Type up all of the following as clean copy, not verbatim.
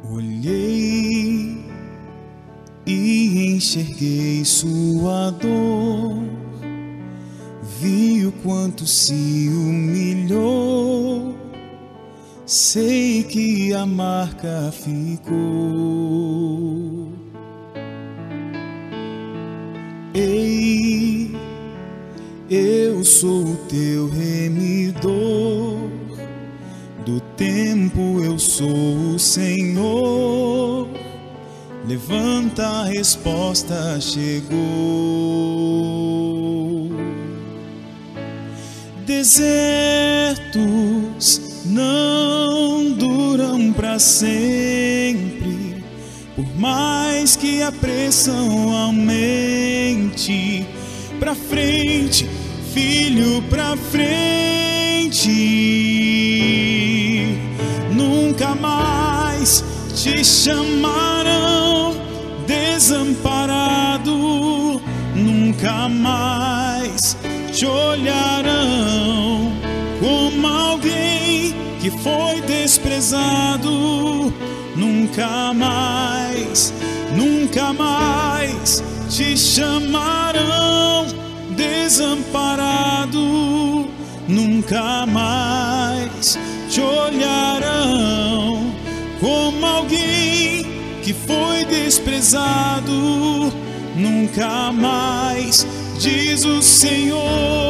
Olhei e enxerguei sua dor, vi o quanto se humilhou, sei que a marca ficou. Ei, eu sou o teu remidor, do tempo eu sou o Senhor. Levanta, a resposta chegou. Desertos não duram para sempre, por mais que a pressão aumente. Pra frente, filho, pra frente. Nunca mais te chamarão desamparado, nunca mais te olharão como alguém que foi desprezado. Nunca mais te chamarão desamparado, nunca mais te olharão como alguém que foi desprezado. Nunca mais, diz o Senhor.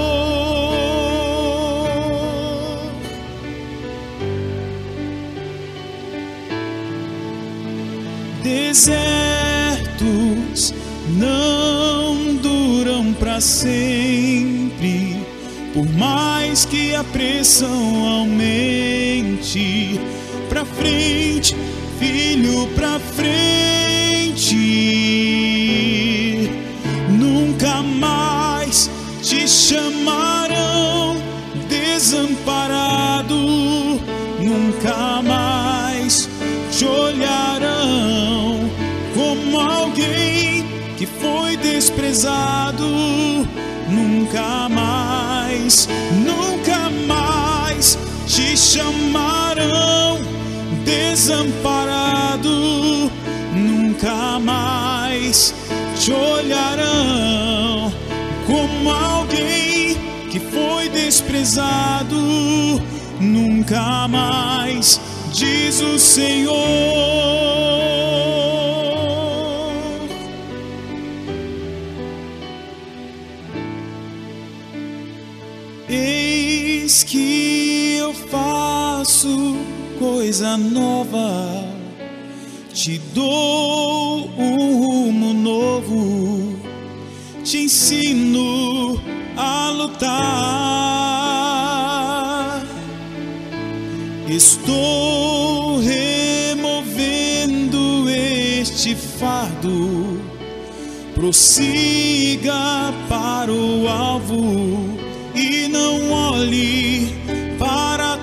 Desertos não duram para sempre, por mais que a pressão aumente. Pra frente, filho, pra frente. Nunca mais te chamarão desamparado, nunca mais te olharão como alguém que foi desprezado. Nunca mais te chamarão desamparado, nunca mais te olharão como alguém que foi desprezado. Nunca mais, diz o Senhor. Eis que eu faço coisa nova, te dou um rumo novo, te ensino a lutar. Estou removendo este fardo, prossiga para o alvo e não olhe para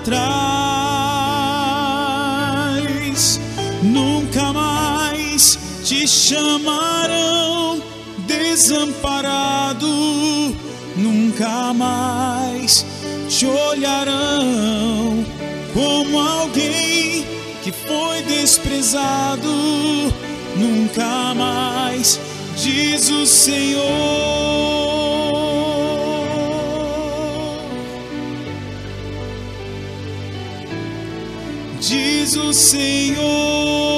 trás. Nunca mais te chamarão desamparado, nunca mais te olharão como alguém que foi desprezado. Nunca mais, diz o Senhor. Diz o Senhor.